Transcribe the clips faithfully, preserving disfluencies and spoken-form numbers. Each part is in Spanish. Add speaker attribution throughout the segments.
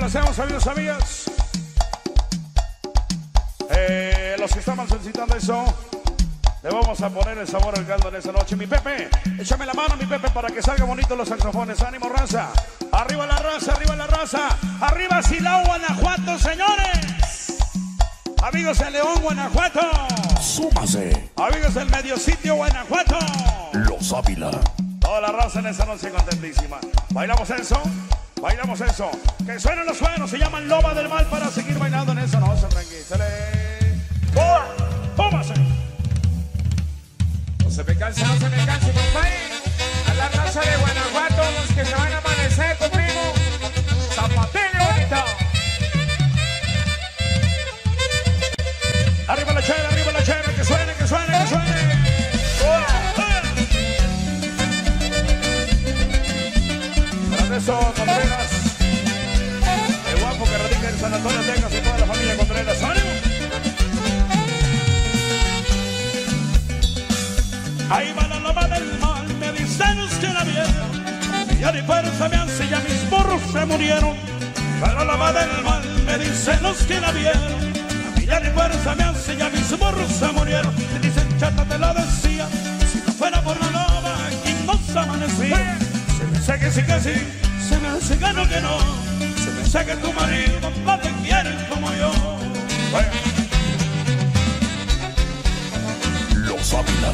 Speaker 1: complacemos, amigos, amigas. Eh, los que estaban solicitando eso, le vamos a poner el sabor al caldo en esta noche. Mi Pepe, échame la mano, mi Pepe, para que salgan bonitos los saxofones. Ánimo, raza. Arriba la raza, arriba la raza. Arriba Silao, Guanajuato, señores. Amigos de León, Guanajuato.
Speaker 2: Súmase.
Speaker 1: Amigos del Medio Sitio, Guanajuato.
Speaker 2: Los Ávila.
Speaker 1: Toda la raza en esta noche contentísima. Bailamos eso, bailamos eso. Que suenen los suenos, se llaman Loba del Mal para seguir bailando en esa noche, tranquilízale. ¡Pómase!
Speaker 3: No se me canse, no se me canse, compadre. A la raza de Guanajuato, los que se van a amanecer conmigo. Zapatero bonito.
Speaker 1: Arriba la chela, arriba la chela, que suene, que suene, que suene. Eso, Contreras, el guapo que radica en San Antonio, Texas, y toda la familia Contreras. ¡Ánimo! Ahí va la loba del mal, me dicen usted la vieron. Ya ni fuerza me hace, ya mis burros se murieron. Va la loba del mal, me dicen los que la vieron. Ya ni fuerza me hace, ya mis burros se murieron. Me dicen, chata, te lo decía, si no fuera por la loba, aquí nos amanecía. Se me hace que sí, que sí. Se me hace que no, que no. Se me hace que tu marido no te quiere como yo. Bueno.
Speaker 2: Los Ávila.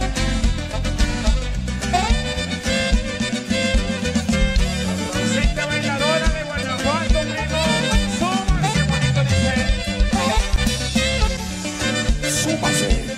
Speaker 3: Rosita bailadora de Guanajuato, primo. Súmase, bonito dice.
Speaker 2: Súmase.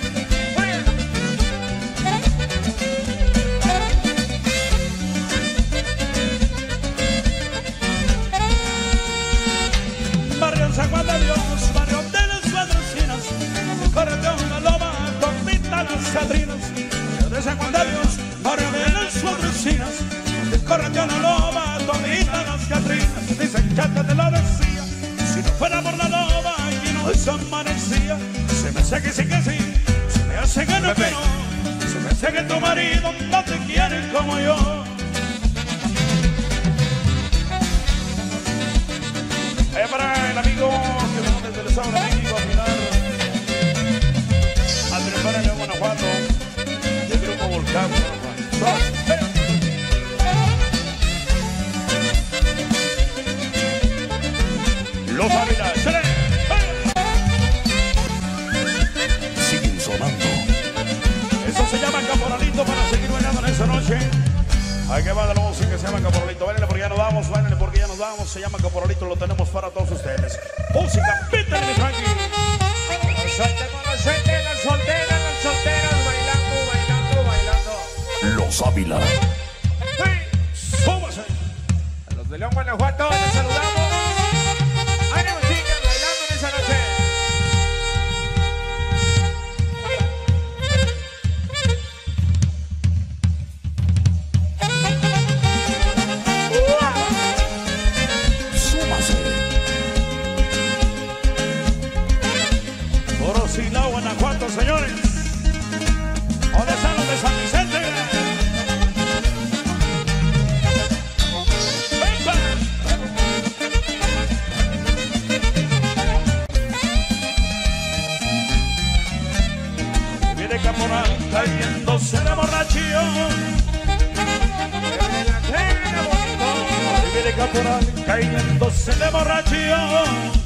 Speaker 1: San Juan de Dios, barrio de las Cuadrocinas, el corredor la loba, todita las Catrinas. De San Juan de Dios, barrio de las Cuadrocinas, el corredor la loba, todita las Catrinas. Dicen, chata, te lo decía, si no fuera por la loba, aquí no se amanecía. Se me hace que sí, que sí, se me hace que no, que no. Se me hace que tu marido no te quiere como yo. Eh, para el amigo que se desde el estado de México a final a triunfar en Guanajuato del grupo Volcán. Los Ávila, ¡chale!
Speaker 2: Siguen sonando.
Speaker 1: Eso se llama caporalito para seguir bailando en esa noche. Hay que va de la música que se llama caporalito. Báilenle porque ya nos vamos, báilenle porque ya nos vamos. Se llama caporalito, lo tenemos para todos ustedes. Música, Peter mi Frankie.
Speaker 3: Los solteros, los solteros, las solteras, las solteras, bailando, bailando, bailando.
Speaker 2: Los Ávila.
Speaker 3: Sí.
Speaker 1: Súbase.
Speaker 3: A los de León, Guanajuato, les saludamos. Ánimo, chicas, bailando en esa noche.
Speaker 1: Silao, Guanajuato, señores. ¿Dónde están los de San Vicente? ¡Epa! Viene Caporal cayéndose de borrachío. Viene Caporal cayéndose de borrachío.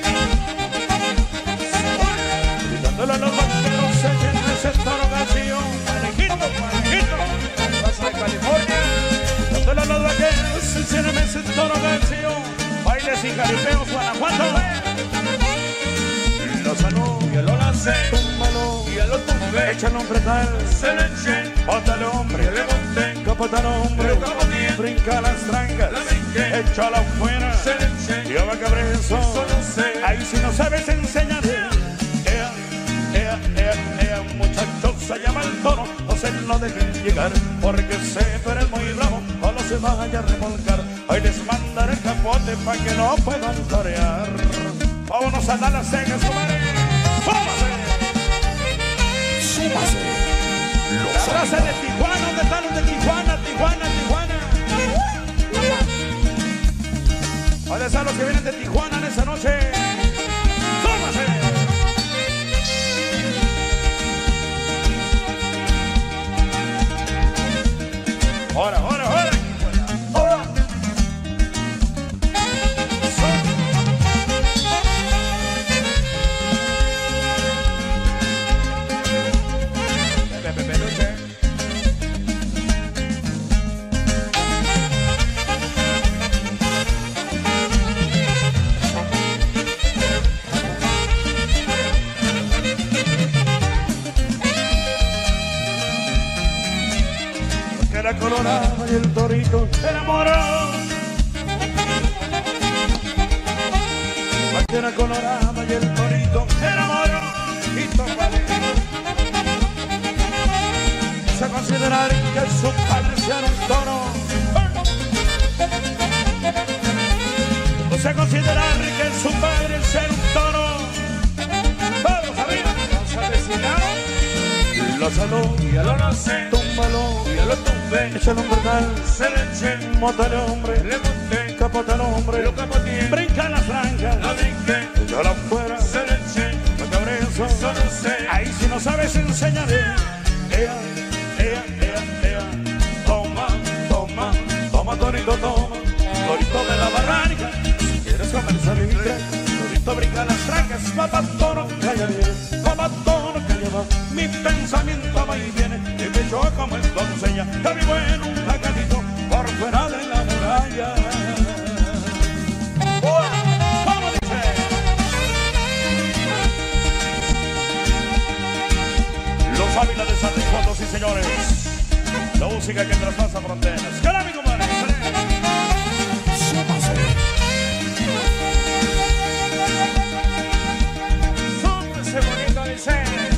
Speaker 1: Dándole a los banqueros se llena ese toro vacío. Parejito, parejito, pasa de California. Dándole a los banqueros se llena ese toro vacío. Bailes y jaripeos, Guanajuato. Lo saló y el holandés, túmbalo y el otro tumbe. Échale un pretal, se le echen. Bótale hombre, le monté. Capotale hombre, brinca las trancas. Échala afuera, se le echen. Y va a caber eso. Ahí si no sabes enseñar. Ea, ea, ea, muchachos, se llama el toro, no se lo dejen llegar, porque sé, pero es muy bravo, o no se vaya a remolcar. Hoy les mandaré el capote pa' que no puedan torear. Vámonos a dar las cejas, comadre. ¡Súmase!
Speaker 2: Súmase.
Speaker 1: La raza de Tijuana, ¿dónde están los de Tijuana, Tijuana, Tijuana? ¿Dónde están los que vienen colorada y el torito se enamoró. Vaquera colorada y el torito se enamoró. Y topale. Se considerar que su padre sea un toro. Se considerar que su padre sea un toro. Vamos arriba. Los asesinaron. Lo saló. Ya lo no sé. Túmbalo. Ya lo tumbé. Échale un verdad. Se le eché. Mótale hombre. Le monté. Capota al hombre. Lo capoteé. Brinca la franja. Lo brinqué. Yo la fuera. Se le eché. No cabré eso. Eso no sé. Ahí si no sabes enseñaré. Ea, ea, ea, ea. Toma, toma. Toma, torito, toma. Torito de la barranca. Comercial libre, torito brinca las trancas, papá toro, calla bien, papá toro, calla va, mi pensamiento va y viene, y me yo como es doncella, que vivo en un jacatito, por fuera de la muralla. ¿Cómo dice? Los Ávila de San Ricardo, sí señores, la música que traspasa fronteras. ¿Qué tal, mi compadre? Qué bonito dice.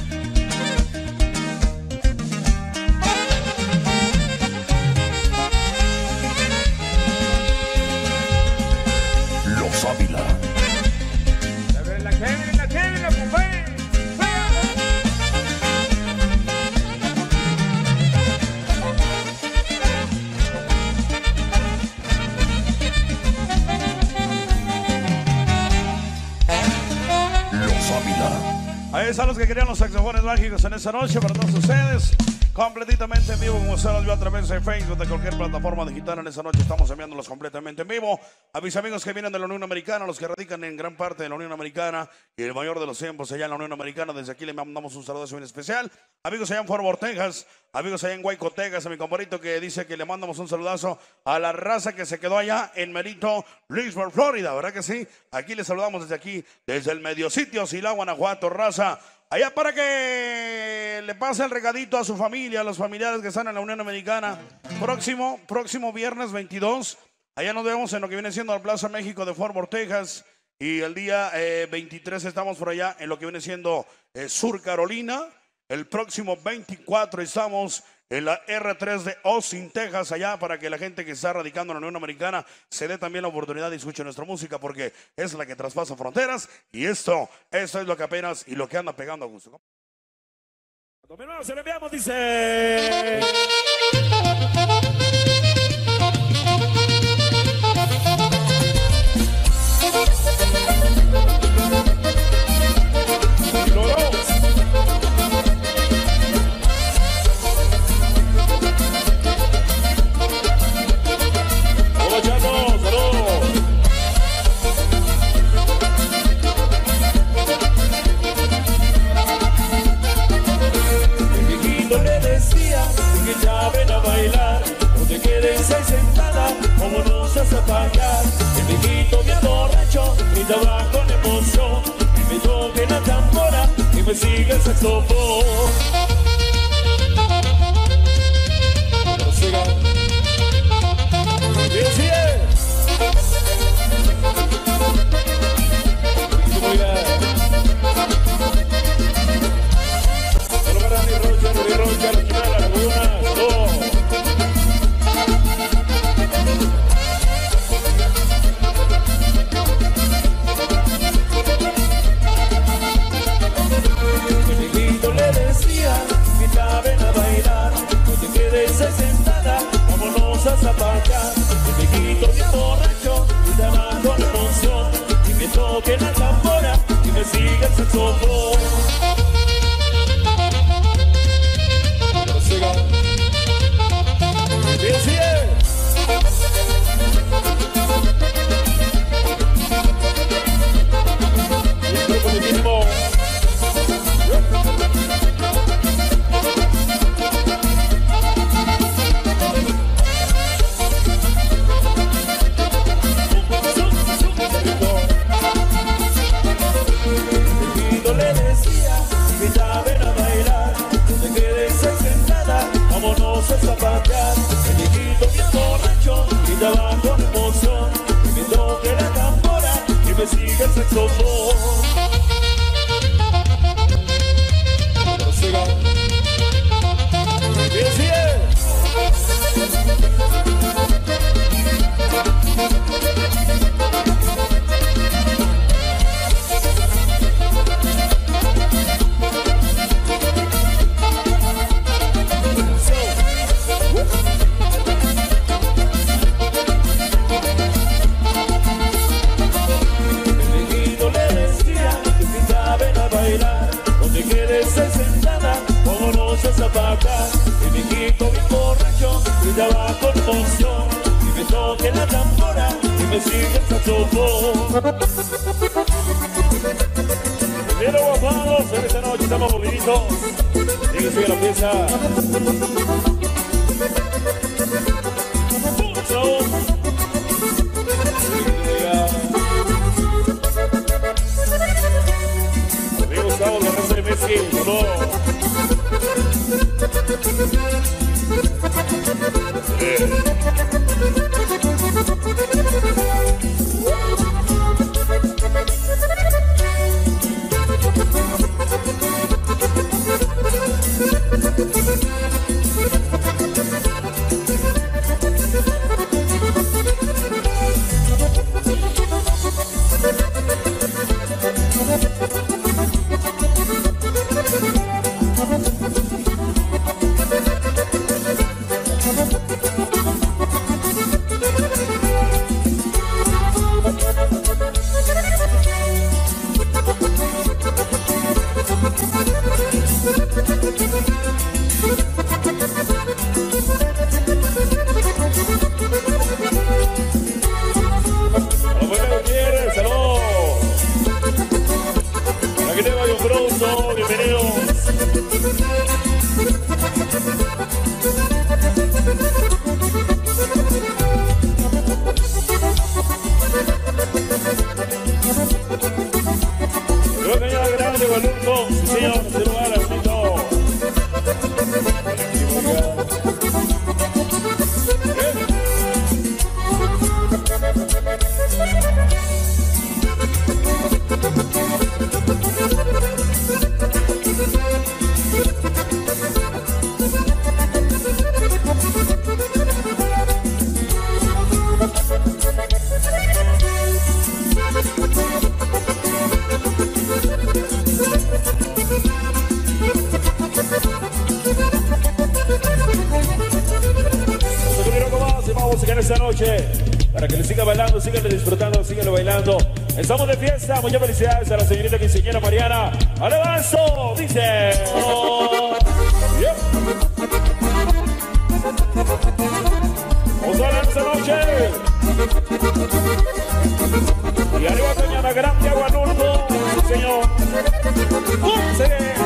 Speaker 2: Los Ávila.
Speaker 3: La que la que la que la mujer.
Speaker 2: Los Ávila.
Speaker 1: Ahí están los que querían los saxofones mágicos en esta noche para todos ustedes. Completamente en vivo, como se los vio a través de Facebook, de cualquier plataforma digital. En esta noche estamos enviándolos completamente en vivo. A mis amigos que vienen de la Unión Americana, los que radican en gran parte de la Unión Americana y el mayor de los tiempos allá en la Unión Americana. Desde aquí le mandamos un saludo muy especial. Amigos allá en Fort Worth, Texas, amigos allá en Waco, Texas, a mi compadrito que dice que le mandamos un saludazo a la raza que se quedó allá en Merito, Leesburg, Florida, ¿verdad que sí? Aquí les saludamos desde aquí, desde el medio sitio, Silao, Guanajuato, raza. Allá para que le pase el regadito a su familia, a los familiares que están en la Unión Americana. Próximo, próximo viernes veintidós, allá nos vemos en lo que viene siendo la Plaza México de Fort Worth, Texas. Y el día eh, veintitrés estamos por allá en lo que viene siendo eh, Sur Carolina. El próximo veinticuatro estamos en la R tres de Austin, Texas, allá para que la gente que está radicando en la Unión Americana se dé también la oportunidad de escuchar nuestra música porque es la que traspasa fronteras y esto, esto es lo que apenas y lo que anda pegando a gusto.
Speaker 4: Cuando se le enviamos, dice...
Speaker 5: El viejito bien borracho y trabaja con emoción y me toque la tambora y me sigue el saxofón. No siga. Bien, sí es. Muy bien. Solo para mi Rocha, mi Rocha, la esquina de la laguna. Saludos. Sentada, vámonos a zapatear. El viejito bien borracho y trabaja con emoción y me toque la tambora y me sigue el saxofón. No siga. Bien, sí es. El grupo de mismo. Le saxofón. Siga. Y así es. Zapata, y mi quito bien borracho, brillaba con emoción, y me toque la tambora, y me sigue el saxofón. Primero guapados, en esta noche estamos bonitos, y que sigue la pieza. Pulso. Amigo Gustavo, la raza de Messi, no. Esta noche, para que le siga bailando, síganle disfrutando, síganle bailando. Estamos de fiesta, muchas felicidades a la señorita quinceañera Mariana. ¡Alevanzo! Dice. Oh, yeah. Vamos a bailar esta noche. Y arriba Cañada Grande, Aguanulco, señor. ¡Uh! ¡Sigue!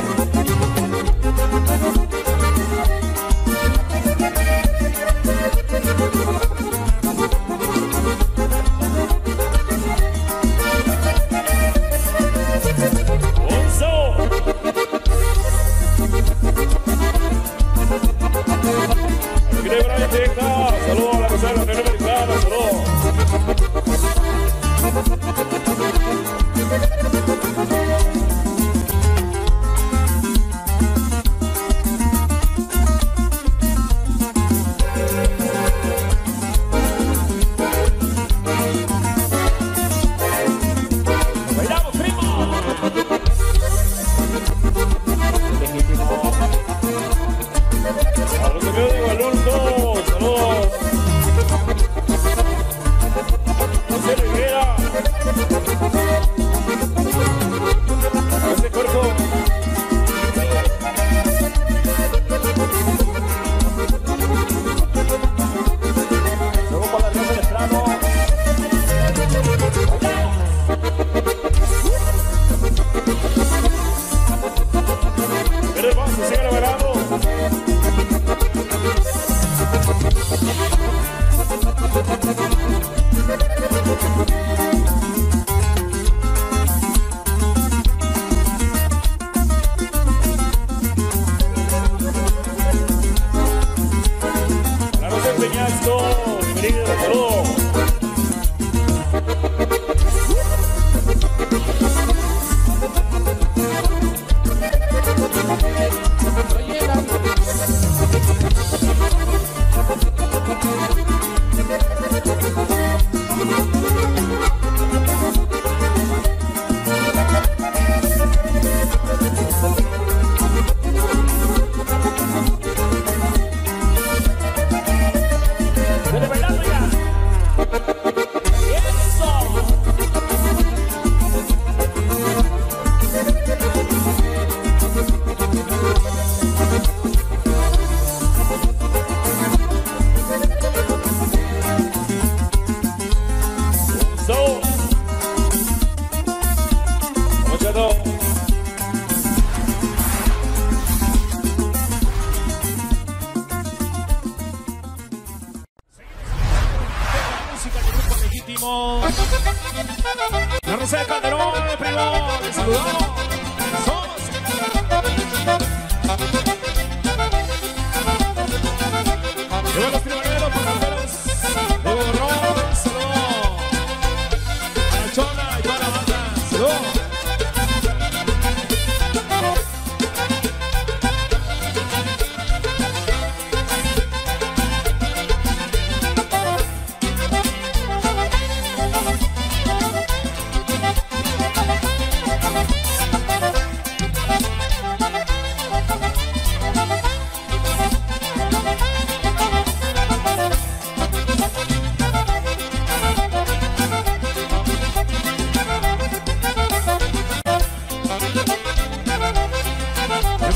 Speaker 5: Saludos a la casa de la Unión Americana, saludos.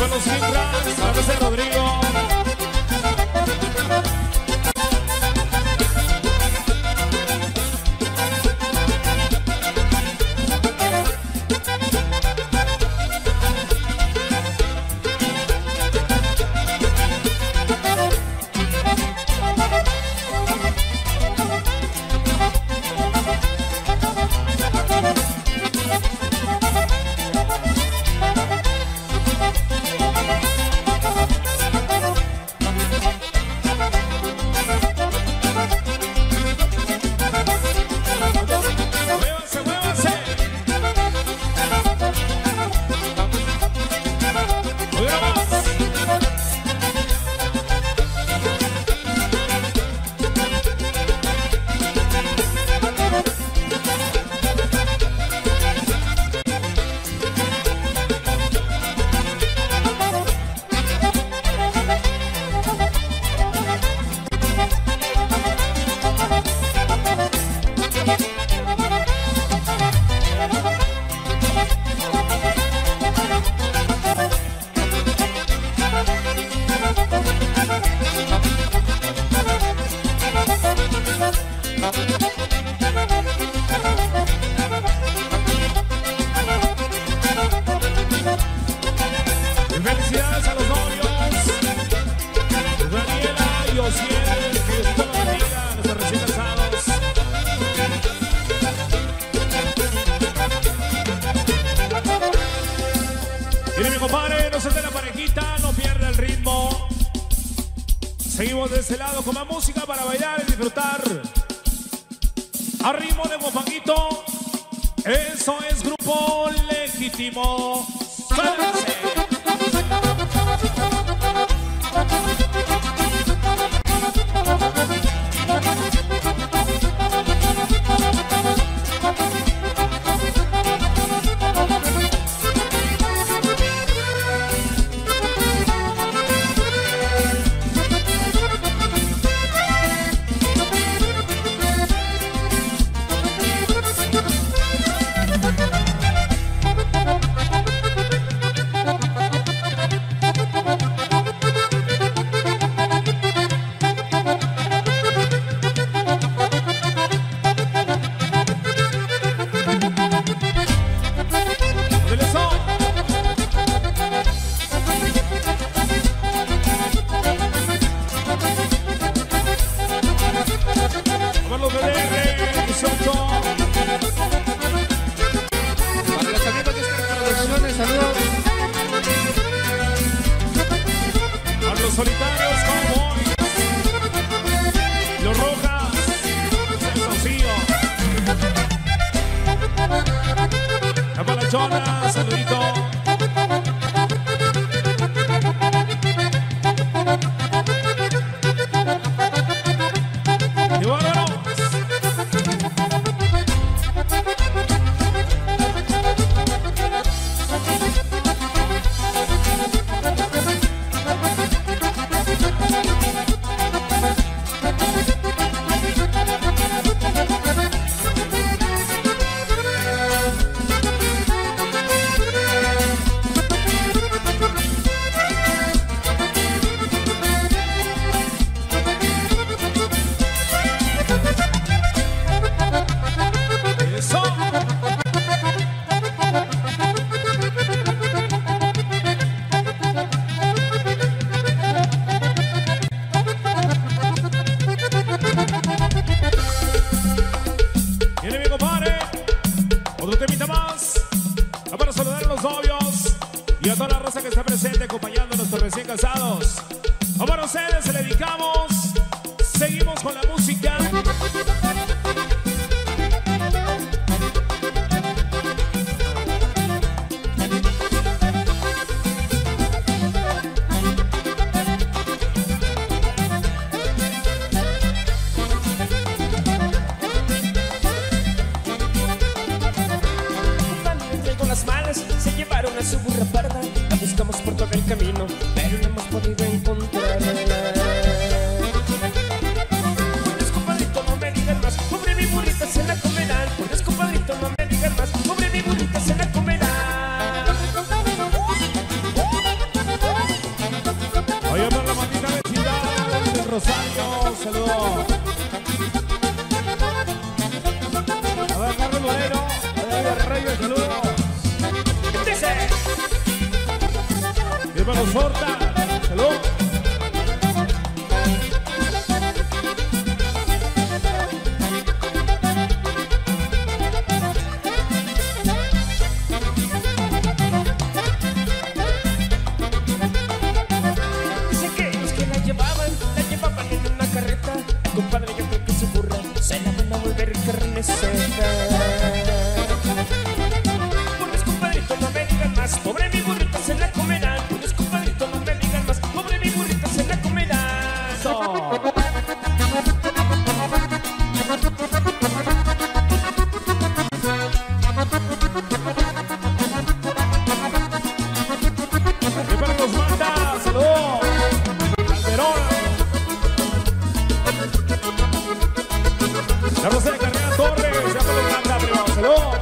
Speaker 5: con los Kimbras, la vez de Rodrigo. Felicidades a los novios, Daniela y Osiel, que Dios te los bendiga, a nuestros recién casados. Mire mi compadre, no se dé la parejita, no pierda el ritmo. Seguimos de este lado con más música para bailar y disfrutar. A ritmo de Guapanguito, eso es Grupo Legítimo. ¡Suéltese! Solitarios Cowboys, Los Rojas, El Rocío, La Palachona, saludito. Y vámonos. Y a toda la raza que está presente acompañando a nuestros recién casados. Para ustedes se le dedicamos. Seguimos con la música.
Speaker 6: Con las malas se llevaron a su burra parda. La buscamos por todo el camino, pero no hemos podido encontrarla. Pues compadrito, no me digan más, pobre mi burrita se la comerán. Pues compadrito, no me digan más, pobre mi burrita se la comerán.
Speaker 1: Rosario, saludos. A ver, Carlos Moreno, a ver, Reyes, saludos.
Speaker 6: Dice.
Speaker 1: Y para los Horta, saludos.
Speaker 6: Compadre, yo creo que su burra se la van a volver carne seca. Pobres compadrito, no me digan más, pobre mi burrita se la comerán. Pobres compadrito, no me digan más, pobre mi burrita se la comerán. So.
Speaker 1: Y para los Manda, saludos. Calderón. La Rosa de Carrera Torres, ya me lo manda, privado, saludos.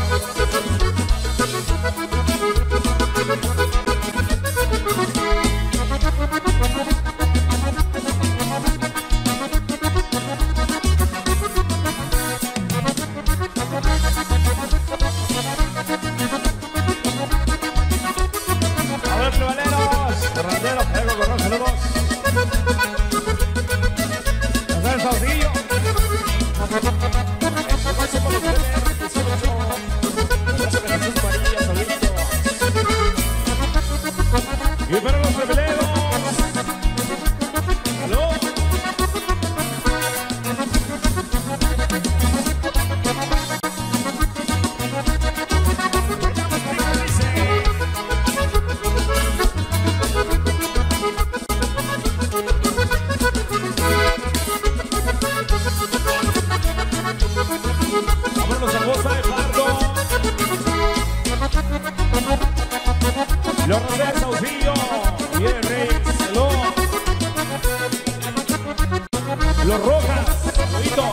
Speaker 1: A ver, prevaleros, Ferranderos, Pedro Corral, saludos. A ver, Saucillo. Y para los rebeleros. ¡Aló! Vámonos a Bosa de Pardo. Los Rosales Saucillo. Bien, Reyes. Hello. Los Rojas. Saludito.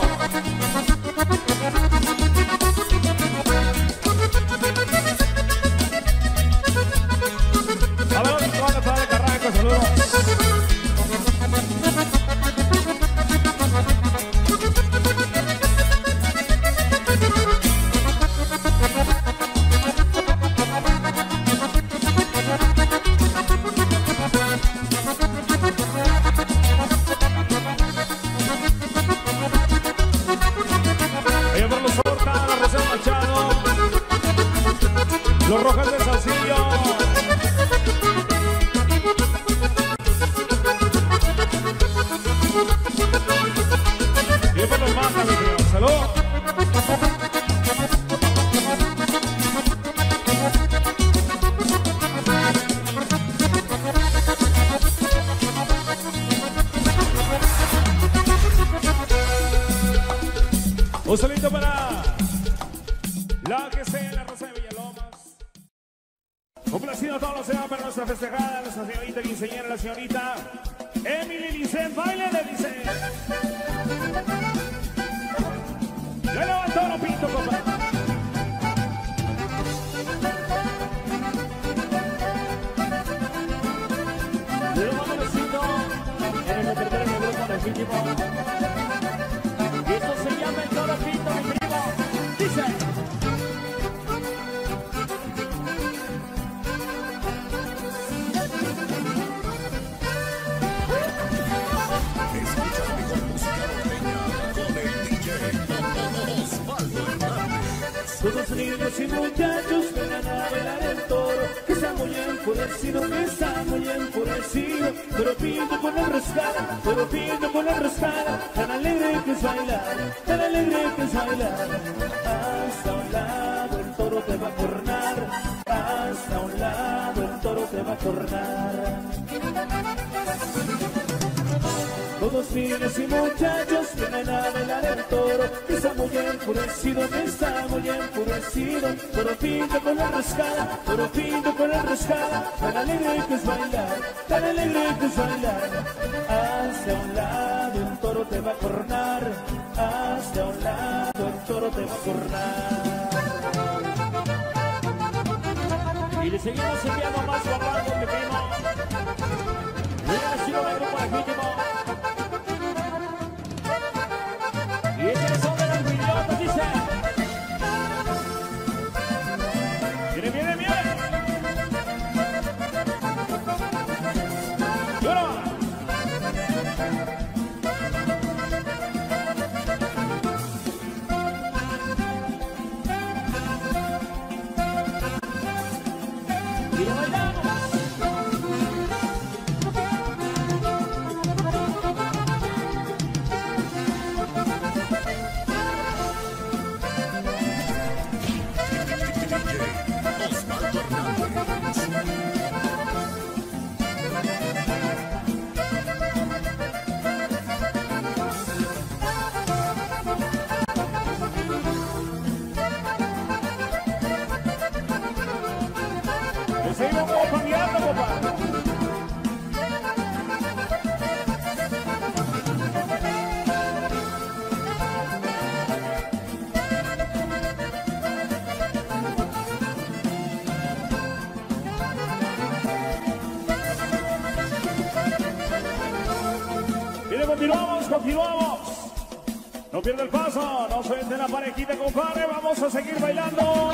Speaker 1: A ver, ¿dónde van a estar de Carranco? Saludos. Los Rojas de Saucillo. Y para los Manda, mi tío. Salud. Un saludito para la que sea en la Rosa de Villalomas. Complacido a todos los demás para nuestra festejada, nuestra señorita quinceañera, la señorita Emily Licen, baile de Licen. Ya levantó los pintos, compadre. Le mando un besito en el secretario de grupo legítimo. Y esto se llama el toro pinto, mi primo. Dice. Todos niños y muchachos vengan a bailar el toro, que está muy enfurecido, que está muy enfurecido. Pero pinto con la rascada, pero pinto con la rascada, tan alegre que es bailar, tan alegre que es bailar. Hasta un lado el toro te va a cornar, hasta un lado el toro te va a cornar. Todos niños y muchachos vienen a bailar el toro, que está muy enfurecido, que está muy enfurecido. Toro pinto con la rascada, toro pinto con la rascada, tan alegre que es bailar, tan alegre que es bailar. Hacia un lado el toro te va a cornar, hacia un lado el toro te va a cornar. Y le seguimos enviando más guapangos, mi primo. Mira, si lo vengo para el último.
Speaker 5: bailamos. Seguimos cambiando, papá. Mire, continuamos, continuamos. No pierda el paso, no suelte la parejita, compadre. Vamos a seguir bailando.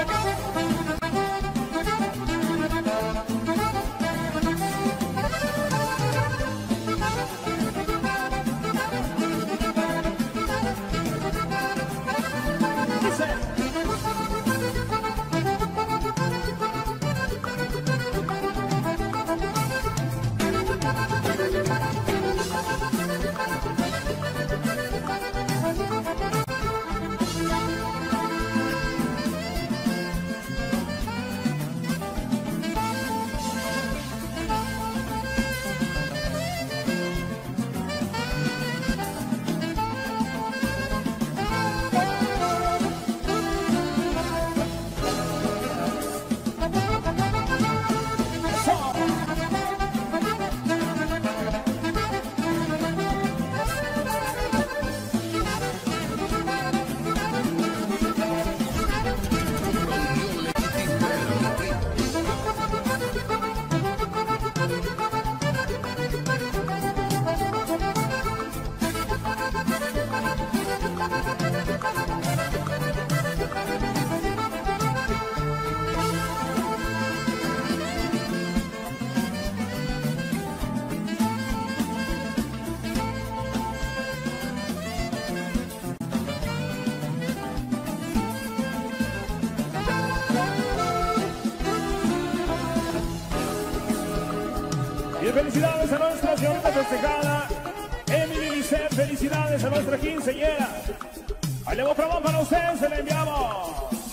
Speaker 5: Y felicidades a nuestra señorita festejada, Emily Lisset, felicidades a nuestra quinceañera. Ahí le mostramos para ustedes, se la enviamos.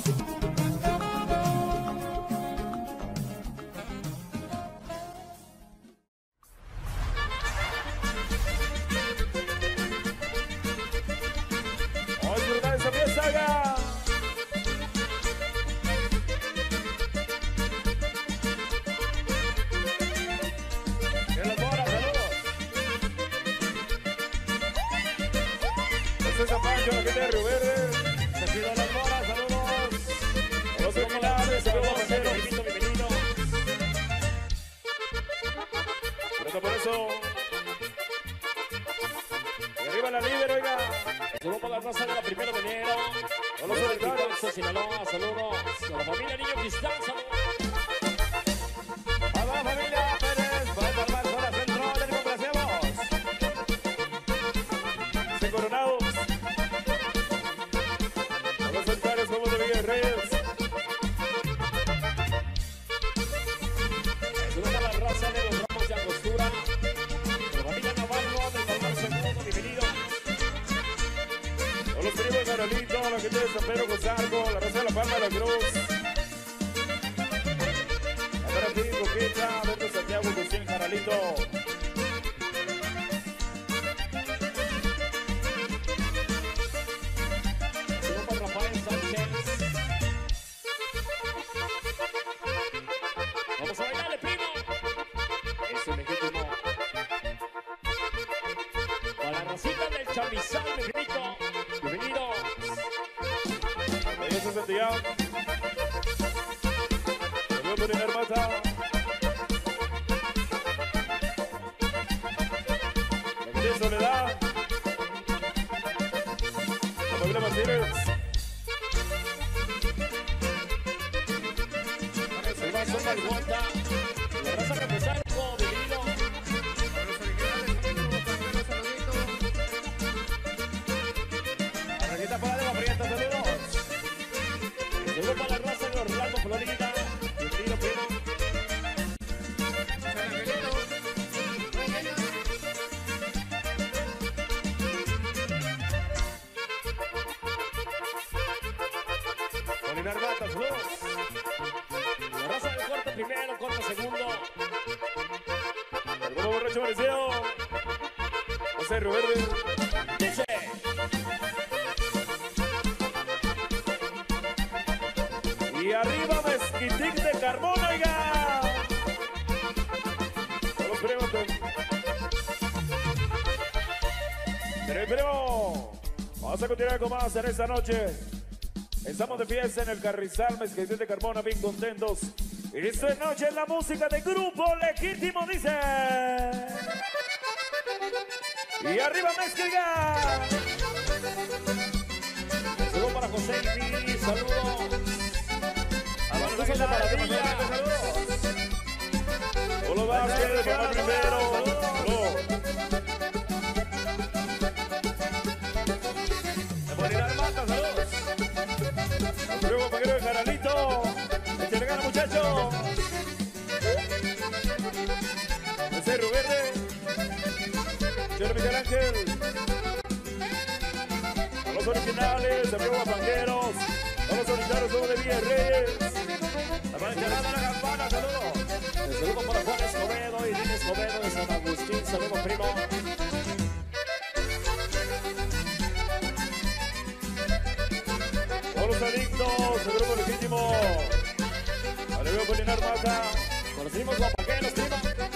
Speaker 5: Vamos a disfrutar esta fiesta acá. San Pancho, la gente de Río Verde, se pidan las moras, saludos. A los criminales, saludos, banderos, bienvenido, bienvenido. Por por eso. Y arriba la líder, oiga. Saludos para la raza de la primera de enero. A los solitarios, Sinaloa, saludos. A la familia Niño Cristán, saludos. A la familia Pérez, para formar zona centro, le complacemos. Sin coronados. Somos de Villa Reyes. Saludos a la raza de los Ramos de Angostura. La familia Navarro del Palmar Segundo, bienvenido. A los primos de Carolito, la gente de San Pedro Gonzalo, la raza de la Palma de la Cruz. A ver a ti, Coquita, Beto Santiago, Lucien, Carolito. Vamos a bailarle, primo. Eso, legítimo. Para la racita del Chamizal, mi grito. Bienvenidos. Ahí está Santiago. Saludos por el hermata. La gente de Soledad. La familia Martínez. Sopa el Guanta, la raza que empezar como bienvenido. Arraquita para de la Prieta, saludos. Saludos para la raza de Orlando, Florida. Bienvenido, primo.
Speaker 6: segundo.
Speaker 5: El grupo borracho Mariseo. José Ruberde.
Speaker 6: Dice.
Speaker 5: Y arriba Mezquitic de Carmona, oiga. Los primos. Pero, pero, vamos a continuar con más en esta noche. Estamos de fiesta en el Carrizal, Mezquitic de Carmona, bien contentos. Y esta noche es la música de Grupo Legítimo, dice. Y arriba Mezquiga.
Speaker 6: Saludos para José Ibi, saludos. A los de Maravilla, saludos.
Speaker 5: Hola Vázquez, papá primero.
Speaker 6: De Morirá Mata, saludos.
Speaker 5: Luego Paquero de Jaralito. Este le gana, muchachos. Ese Ruberde. Señor Miguel Ángel. A los originales, de Nuevo Pangueros. A los solitarios, somos de Villa Reyes.
Speaker 6: La mancha de la campana, saludos. El saludo para Juan Escobedo y Lina Escobedo de San Agustín, saludos primo.
Speaker 5: A los adictos, el Grupo Legítimo. Alevio Colinar Mata.
Speaker 6: Conocimos los paqueros, primo.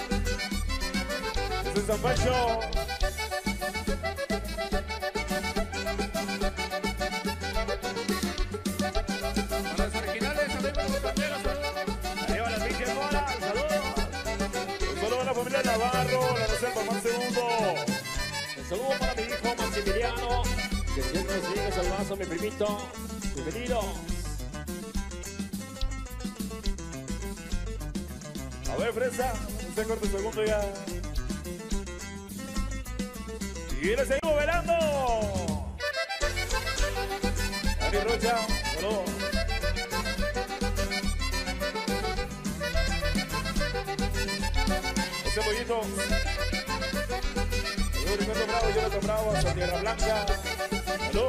Speaker 5: Este es San Pancho.
Speaker 3: A los originales, amigos de los paqueros, saludos.
Speaker 6: Arriba las pinches bolas, saludos.
Speaker 5: Un saludo a la familia Navarro, la reserva más segundo.
Speaker 6: Un saludo para mi hijo Maximiliano, que siempre nos sigue saludando a mi primito. Bienvenido.
Speaker 5: A ver, Fresa, usted corta el segundo ya. Y le seguimos velando. Ari Rocha, saludos. Ese pollito. Saludos, Ricardo Bravo, Jonathan Bravo, hasta Tierra Blanca. Saludos.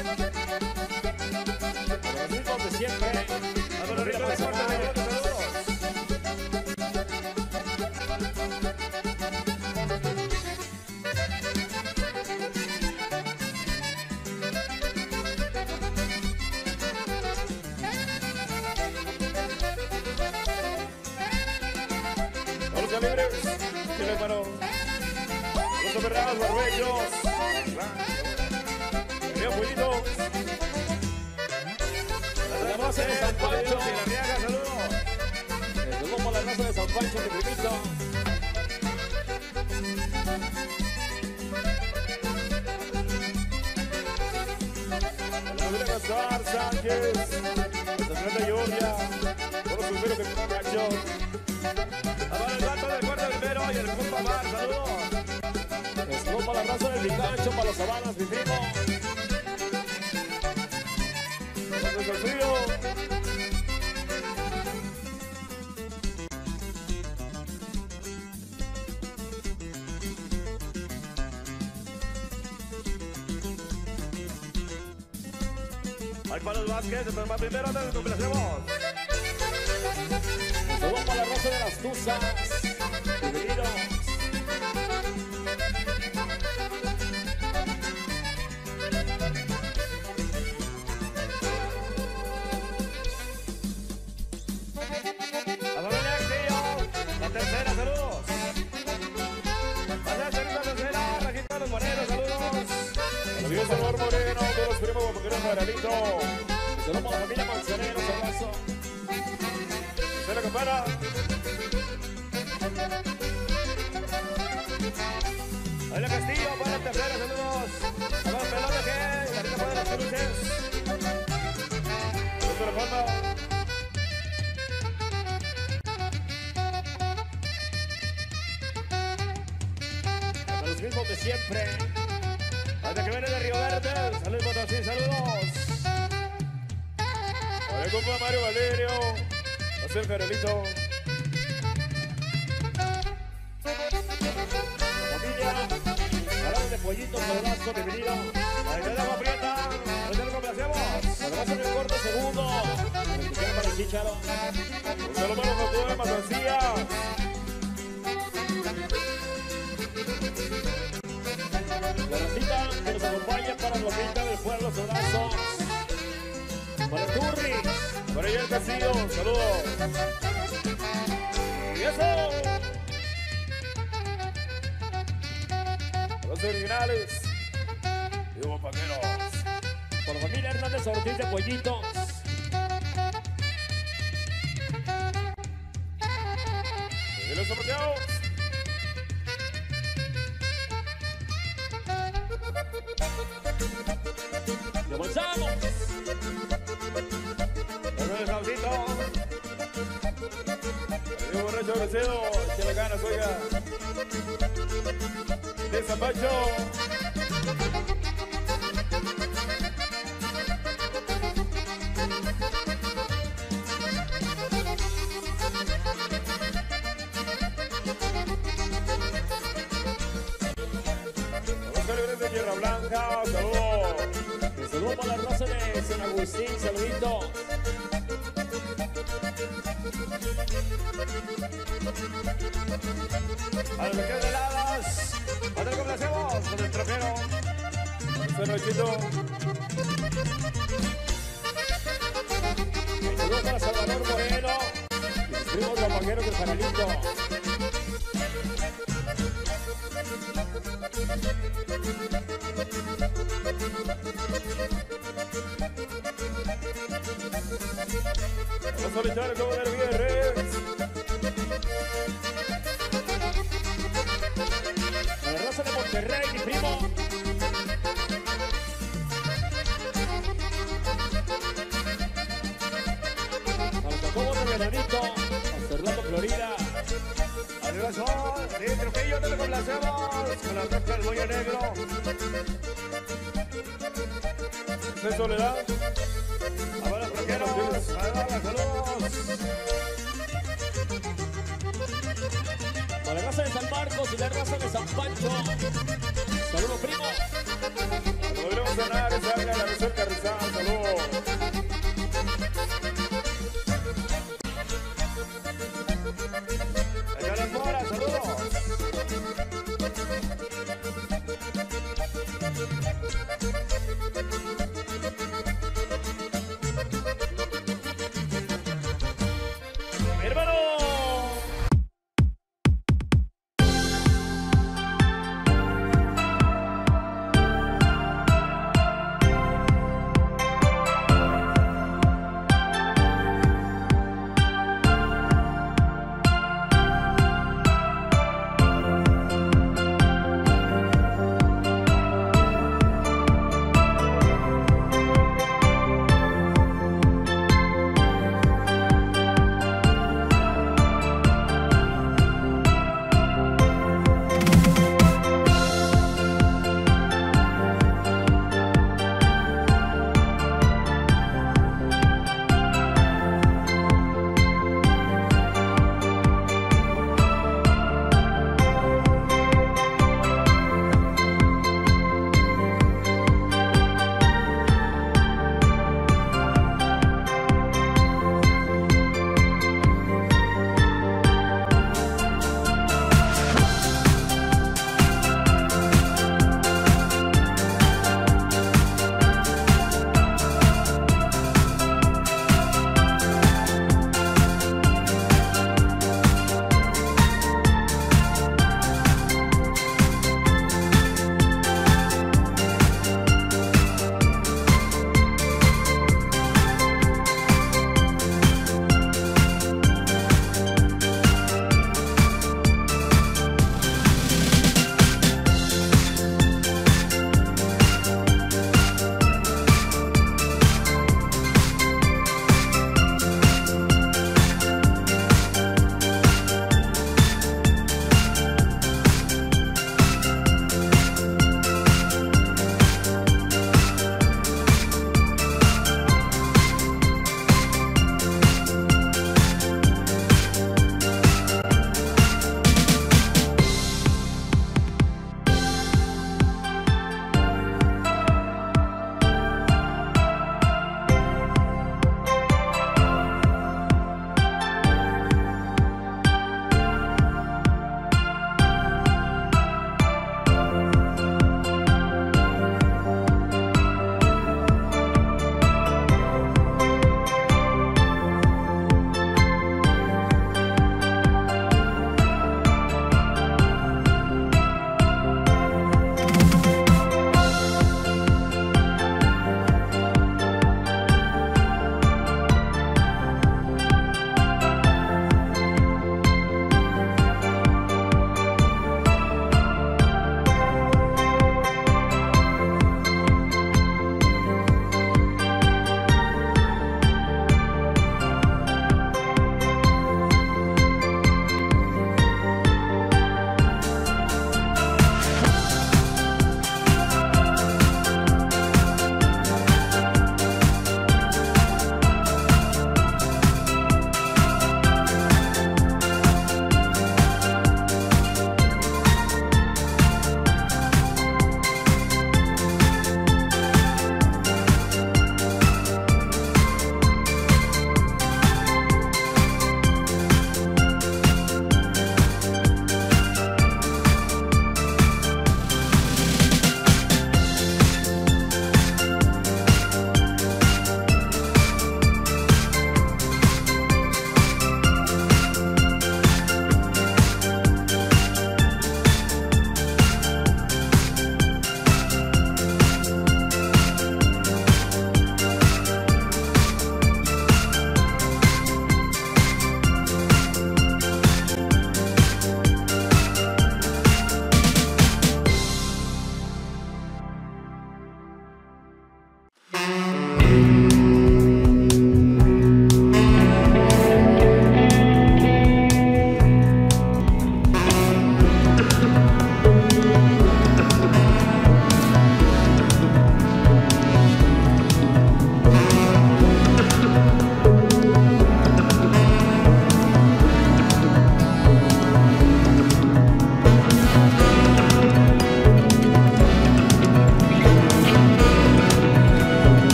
Speaker 6: Los mismos de siempre.
Speaker 5: A los ricos de Puerto Rico, saludos. A los calibres, que le paró. A los aferrados, barbechos. Querido pollito.
Speaker 6: La raza de San Pancho.
Speaker 5: Y la Riaga, saludos.
Speaker 6: El saludo por la raza de San Pancho, mi primito.
Speaker 5: A la Gaspar Sánchez, Santa Fernanda Georgia, todos los primeros que me cachó.
Speaker 6: A ver el gato del cuarto primero y el compa Mar, saludos. El saludo para la raza del Picancho, para los sabanas, mi primo.
Speaker 5: Cuando es el frío.
Speaker 6: Hay para los Vázquez, el programa primero, te complacemos. El saludo para la raza de las Tuzas. Bienvenidos. A Manuel Castillo, la tercera, saludos. A la tercera, Rajita de los Morenos, saludos.
Speaker 5: Adiós, Salvador Moreno, todos los primos porque eran Maralito.
Speaker 6: Saludos para la familia Manzanero, un abrazo.
Speaker 5: Se la campana.
Speaker 6: Manuel Castillo, para la tercera, saludos. A los pelones que, la rica de las cruces.
Speaker 5: Saludos a la banda.
Speaker 6: A los mismos de siempre. Hasta que viene de Río Verde. Saludos, Potosí, saludos.
Speaker 5: A ver, compa Mario Valerio. A hacer Carolito.
Speaker 6: Familia, Carlos de Pollito, saludazo, bienvenido. Ahí te damos aprieta. Ahí te lo complacemos. Abrazo en el corto segundo. Para
Speaker 5: Chicharo. Un saludo para los de Mazancilla. La racita que nos acompaña para la pinta del pueblo, abrazos. Para el Turri, para ella el Castillo, saludos. Y eso. Los originales. Digo, paqueros. Por la familia Hernández Ortiz de Pollitos. Y los sorteados. Y avanzamos. Eso es Jaudito. Digo, borracho Bracedo. Que le ganas, oiga. De Zapacho. De Tierra Blanca, saludos. Saludos para la raza de San Agustín, saluditos. A los que de ladas, a ver cómo lo hacemos con el trofeo. Este nochito. Saludos para Salvador Moreno. Y sus primos zapaqueros del Canalito. Vamos a solitario como del viernes. A la raza de Monterrey, mi primo. A los Jacobos de Venadito, hasta Orlando, Florida. Arriba son, sí, Trujillo, te lo complacemos. Con la roca del Boya Negro. De Soledad. A ver, los troqueros. A ver, saludos. Para la raza de San Marcos y la raza de San Pancho. Saludos, primo. Podremos ganar esa área de la reserva Carrizal. Saludos. Allá las moras, saludos.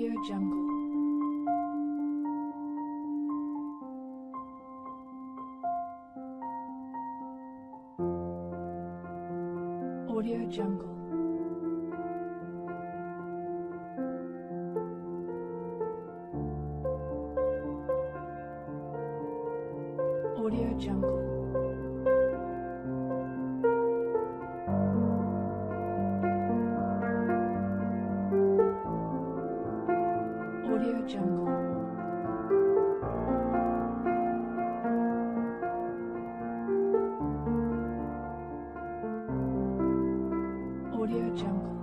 Speaker 7: Audio Jungle. Audio Jungle. Audio Jungle. Audio Jungle. Audio Jungle.